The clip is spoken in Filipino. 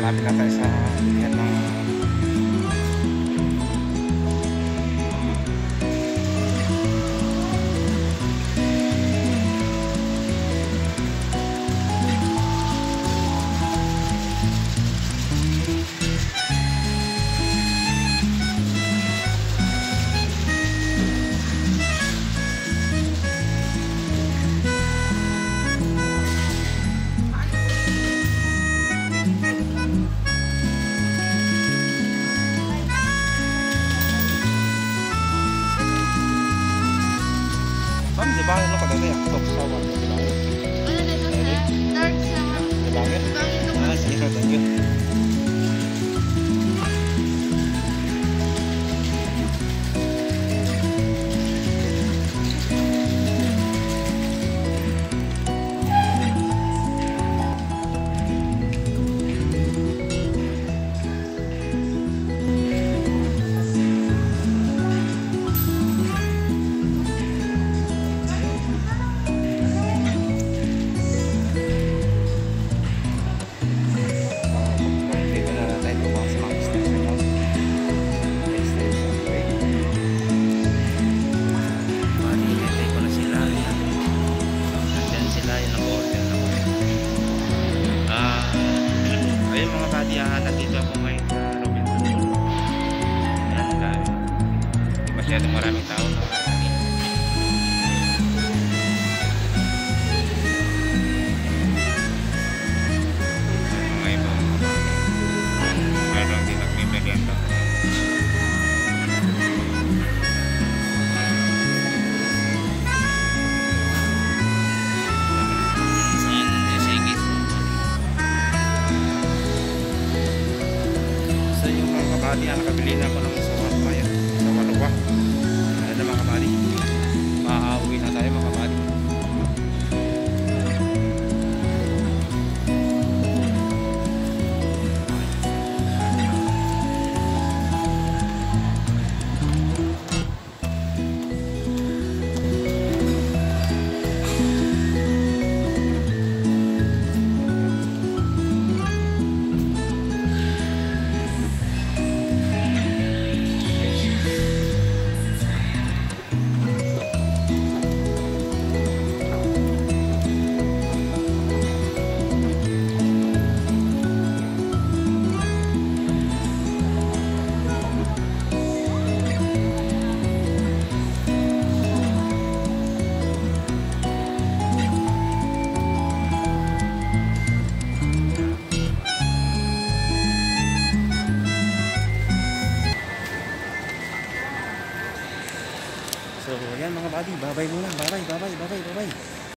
malapit na tayo sa yan ng di ba ano kadali ako sa wala di ba? Ano dito sir? Dark sa Di ba? Ah, sige, thank you. Nandito ako ngayon sa Robinson. Yan guys. Di masyadong maraming tao na marami. Mga ibang mayroon din nagbibigyan. Kabady na nakabili na ako ng sawat ngayon sa Waluwa. Ano na mga kabady, makakauwi na tayo mga kabady. So yan mga buddy, bye-bye muna. Bye-bye.